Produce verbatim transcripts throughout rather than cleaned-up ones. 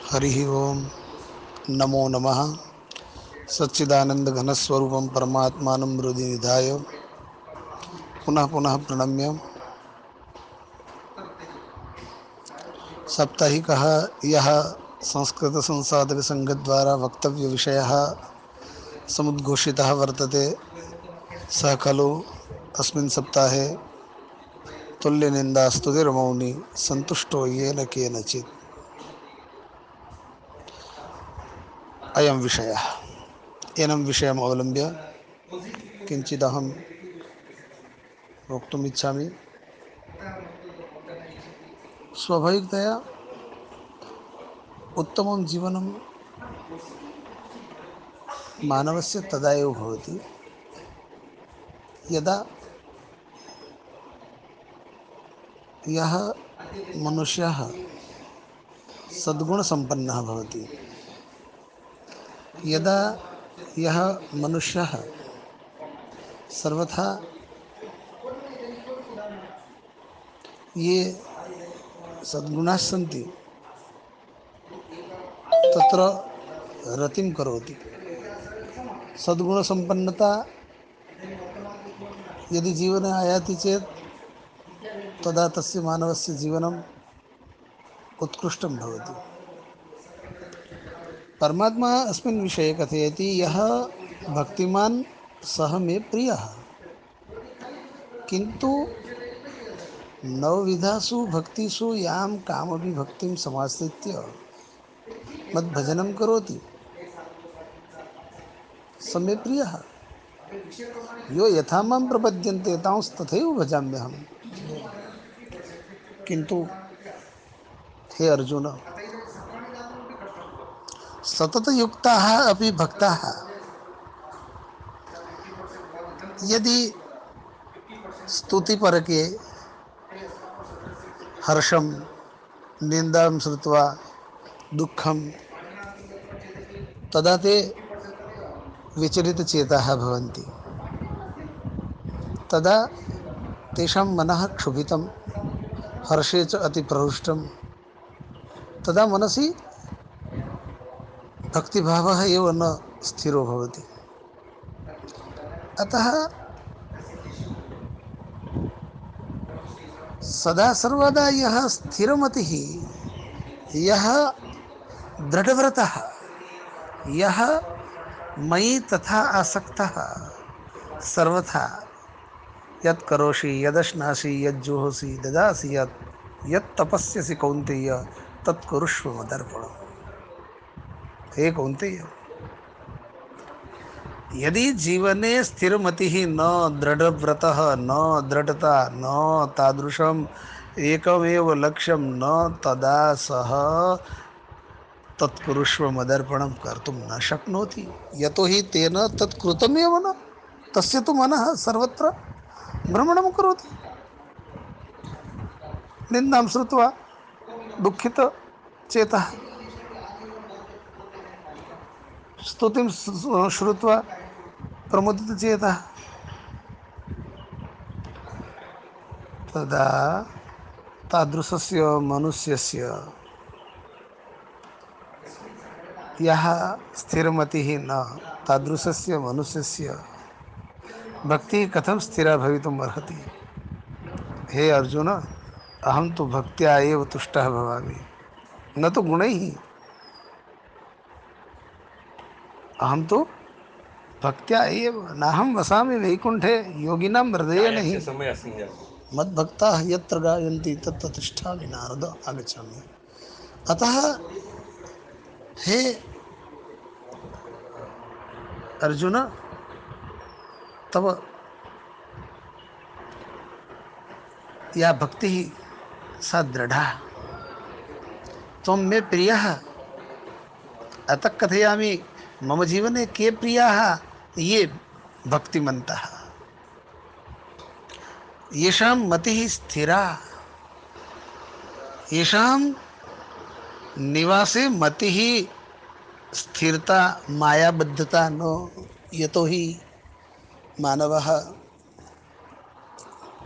हरि ओम नमो नमः। सच्चिदानंद घनस्वरूपं परमात्मानं हृदि निधाय पुनः पुनः प्रणम्य साप्ताहिकः यः संस्कृत संसाधक संघ द्वारा वक्तव्य विषयः समुद्घोषितः वर्तते सः खलु अस्मिन् सप्ताहे तुल्यनिन्दास्तुतिर्मौनी सन्तुष्टो येन केनचित्। अयं विषयः। एनं विषयम् अवलम्ब्य किञ्चिदहं वक्तुम् इच्छामि। स्वाभाविकतया उत्तमं जीवनं मानवस्य तदा एव भवति यदा यः मनुष्यः सद्गुणसम्पन्नः भवति, यदा यः मनुष्यः सर्वथा ये सद्गुणाः सन्ति तत्र रतिं करोति। सद्गुणसम्पन्नता यदि जीवने आयाति चेत् तदा तस्य मानवस्य जीवनम् उत्कृष्टं भवति। परमात्मा अस्मिन् विषये कथयति, यः भक्तिमान् सः मे प्रियः। किन्तु नवविधासु भक्तिषु यां कामपि भक्तिं समाश्रित्य मद्भजनं करोति स मे प्रियः। यो यथा मां प्रपद्यन्ते तांस्तथैव भजाम्यहम्। किन्तु हे अर्जुन, सततयुक्ताः अपि भक्ताः यदि स्तुतिपरके हर्षं निन्दां श्रुत्वा दुःखं, तदा ते विचलितचेताः भवन्ति। तदा तेषां मनः क्षुभितं, हर्षे च अतिप्रहृष्टं। तदा मनसि भक्तिभावः एव न स्थिरो भवति। अतः सदा सर्वदा यः स्थिरमतिः, यः दृढव्रतः, यः मयि तथा आसक्तः, सर्वथा यत् करोषि यदश्नासि यज्जुहोसि ददासि यत् यत् तपस्यसि कौन्तेय तत् कुरुष्व मदर्पणम्। हे कौन्तेय, यदि जीवने स्थिरमतिः न, दृढव्रतः न, दृढता न, तादृशम् एकमेव लक्ष्यं न, तदा सः तत्कुरुष्व मदर्पणं कर्तुं न शक्नोति। यतो हि तेन तत् कृतमेव न। तस्य तु मनः सर्वत्र भ्रमणं करोति। निन्दां श्रुत्वा दुःखितचेतः, स्तुतिं श्रुत्वा प्रमुदितचेतः, तदा तादृशस्य मनुष्यस्य यः स्थिरमतिः न, तादृशस्य मनुष्यस्य भक्तिः कथं स्थिरा भवितुम् अर्हति। हे अर्जुन, अहं तु भक्त्या एव तुष्टः भवामि, न तु गुणैः। अहं तु भक्त्या एव, नाहं वसामि वैकुंठे योगिनां हृदये नहि। मद्भक्ताः यत्र गायन्ति तत्र तिष्ठामि नारद आगच्छामि। अतः हे अर्जुन, तव या भक्तिः सा दृढ़ा। त्वं मे प्रियः। अतः कथयामि, मम जीवने के प्रियाः? ये भक्तिमन्तः, येषां मतिः स्थिरा, येषां निवासे मतिः स्थिरता मायाबद्धता न। यतो हि मानवः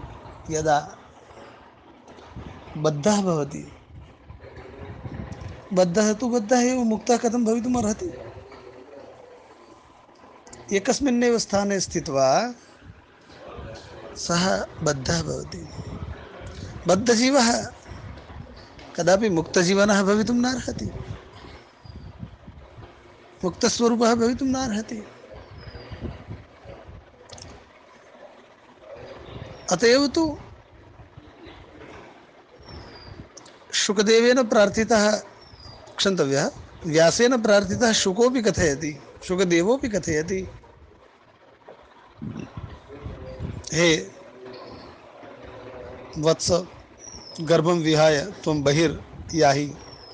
यदा बद्धः भवति, बद्धः तु बद्धः एव, मुक्तः कथं भवितुम् अर्हति? एकस्मिन्नेव स्थाने स्थित्वा सः बद्धः भवति। बद्धजीवः कदापि मुक्तजीवनः भवितुं नार्हति, मुक्तस्वरूपः भवितुं नार्हति। अत एव तु शुकदेवेन प्रार्थितः, क्षन्तव्यः, व्यासेन प्रार्थितः शुकोऽपि कथयति, शुकदेवोऽपि कथयति, हे वत्स, गर्भं विहाय त्वं बहिर्याहि।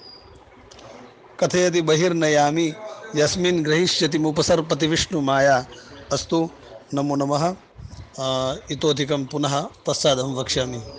कथयति बहिर्नयामि यस्मिन् ग्रहीष्यतिमुपसर्पति विष्णुमाया। अस्तु, नमो नमः। इतोधिकं पुनः पश्चादहं वक्ष्यामि।